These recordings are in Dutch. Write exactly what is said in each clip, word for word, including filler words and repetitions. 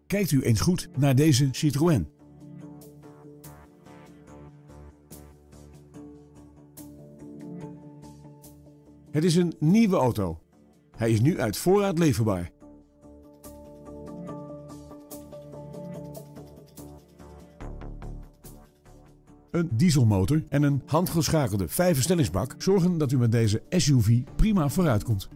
Kijkt u eens goed naar deze Citroën. Het is een nieuwe auto. Hij is nu uit voorraad leverbaar. Een dieselmotor en een handgeschakelde vijfversnellingsbak zorgen dat u met deze S U V prima vooruit komt.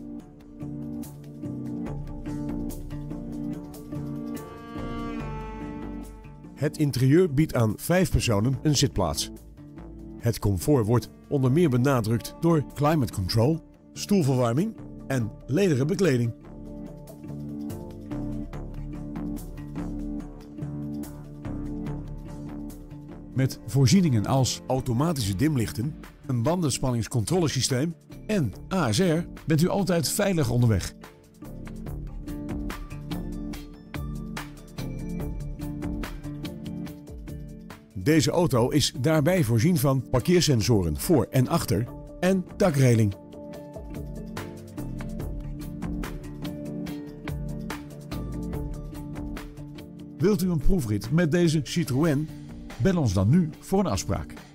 Het interieur biedt aan vijf personen een zitplaats. Het comfort wordt onder meer benadrukt door climate control, stoelverwarming en lederen bekleding. Met voorzieningen als automatische dimlichten, een bandenspanningscontrolesysteem en A S R bent u altijd veilig onderweg. Deze auto is daarbij voorzien van parkeersensoren voor en achter en dakreling. Wilt u een proefrit met deze Citroën? Bel ons dan nu voor een afspraak.